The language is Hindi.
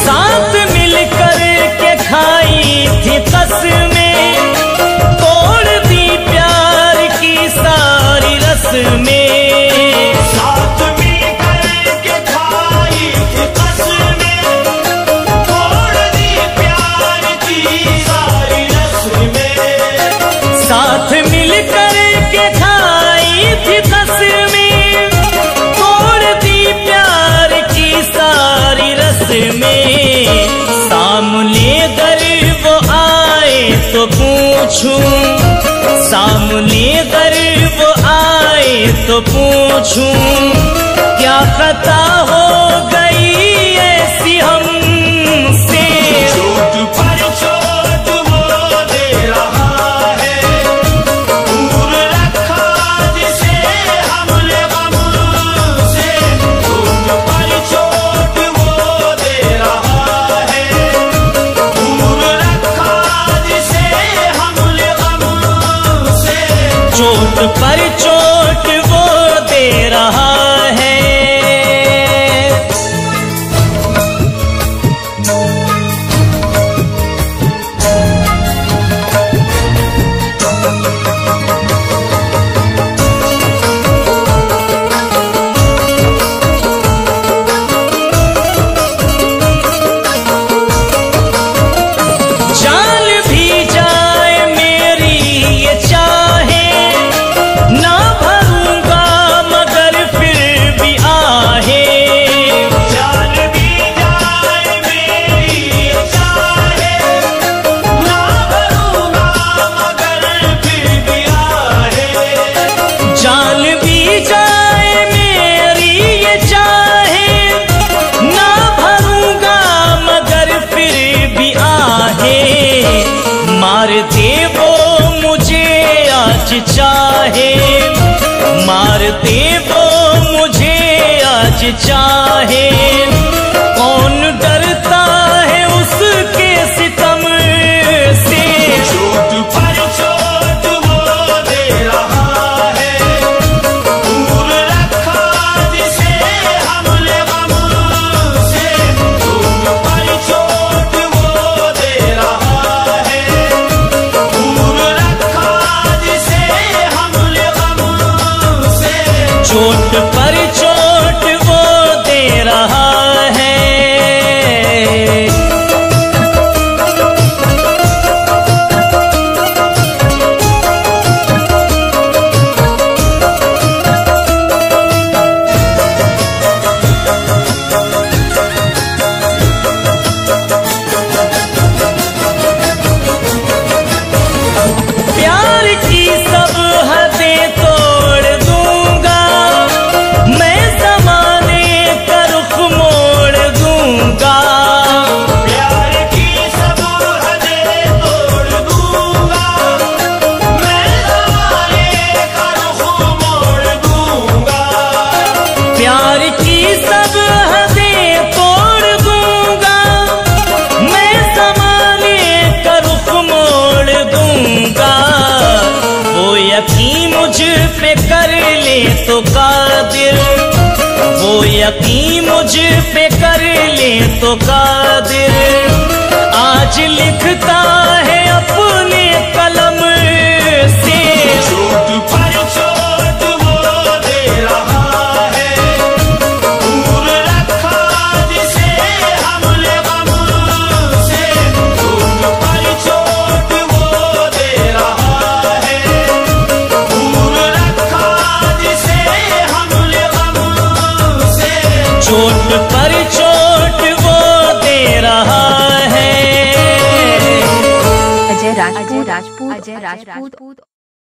साथ मिलकर के खाई थी कसमें, तोड़ दी प्यार की सारी रस्में। साथ मिलकर के खाई थी कसमें, तोड़ दी प्यार की सारी रस्में। साथ मिलकर के खाई थी कसमें, तोड़ दी प्यार की सारी रस्में। सामने अगर वो आए तो पूछूं, सामने अगर वो आए तो पूछूं, क्या खता हो गई ऐसी हमसे। चोट पर चोट वो दे रहा है, दूर रखा जिसे हमने गम से। चोट पर चोट वो दे रहा है, दूर रखा जिसे हमने गम से। चोट पर चोट वो दे रहा है। जान भी जाए मेरी ये चाहे, ना भरूंगा मगर फिर भी आहे। जान भी जाए मेरी ये चाहे, ना भरूंगा मगर फिर भी आहे। जान भी जाए मेरी ये चाहे, ना भरूंगा मगर फिर भी आहे। मार दे वो मुझे आज चाहे, मार दे वो मुझे आज चाहे। कौन डरता है उसके सितम से। चोट पर चोट वो दे रहा है, दूर रखा जिसे हमने गम से। चोट पर चोट वो दे रहा है, दूर रखा जिसे हमने गम से। चोट पर चोट वो दे रहा है। प्यार की सब हदें तोड़ दूंगा, मैं ज़माने का रुख मोड़ दूंगा। प्यार की सब हदें तोड़ दूंगा, मैं ज़माने का रुख मोड़ दूंगा। प्यार की सब हदें तोड़ दूंगा, मैं ज़माने का रुख मोड़ दूंगा। वो यकीन मुझ पे कर ले तो कादिर, वो यकीन मुझ पे कर ले तो कादिर। आज लिखता है अपने कलम से। चोट पर चोट वो दे रहा है, दूर रखा जिसे हमने गम से। चोट पर चोट वो दे रहा है, दूर रखा जिसे हमने गम से। चोट पर चोट वो दे रहा है। अजय राजपूत